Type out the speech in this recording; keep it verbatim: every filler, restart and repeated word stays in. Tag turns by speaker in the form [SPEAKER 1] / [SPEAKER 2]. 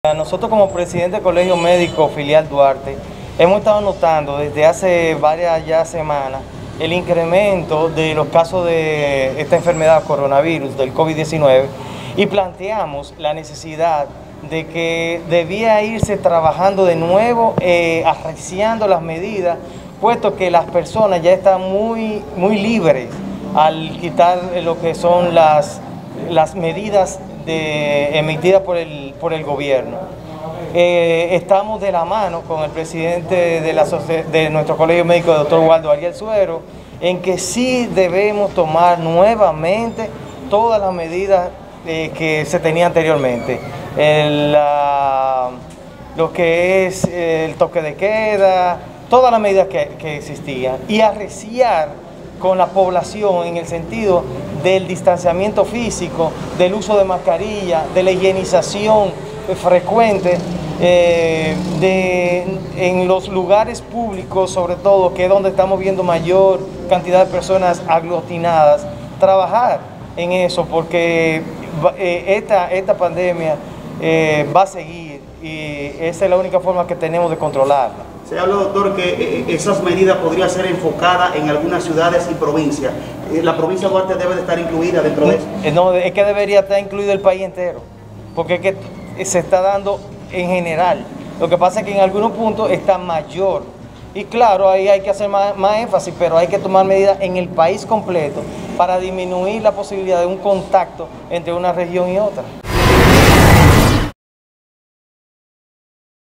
[SPEAKER 1] Nosotros como presidente del Colegio Médico Filial Duarte hemos estado notando desde hace varias ya semanas el incremento de los casos de esta enfermedad coronavirus, del COVID diecinueve, y planteamos la necesidad de que debía irse trabajando de nuevo, eh, arreciando las medidas, puesto que las personas ya están muy, muy libres al quitar lo que son las, las medidas de, emitidas por el, por el gobierno. Eh, estamos de la mano con el presidente de, la, de nuestro Colegio Médico, el doctor Waldo Ariel Suero, en que sí debemos tomar nuevamente todas las medidas eh, que se tenían anteriormente. El, la, lo que es el toque de queda, todas las medidas que, que existían, y arreciar con la población en el sentido del distanciamiento físico, del uso de mascarilla, de la higienización frecuente, eh, de, en los lugares públicos sobre todo, que es donde estamos viendo mayor cantidad de personas aglutinadas, trabajar en eso, porque eh, esta, esta pandemia eh, va a seguir y esa es la única forma que tenemos de controlarla.
[SPEAKER 2] Se habla, doctor, que esas medidas podrían ser enfocadas en algunas ciudades y provincias. ¿La provincia de Duarte debe de estar incluida dentro de eso?
[SPEAKER 1] No, es que debería estar incluido el país entero, porque es que se está dando en general. Lo que pasa es que en algunos puntos está mayor. Y claro, ahí hay que hacer más, más énfasis, pero hay que tomar medidas en el país completo para disminuir la posibilidad de un contacto entre una región y otra.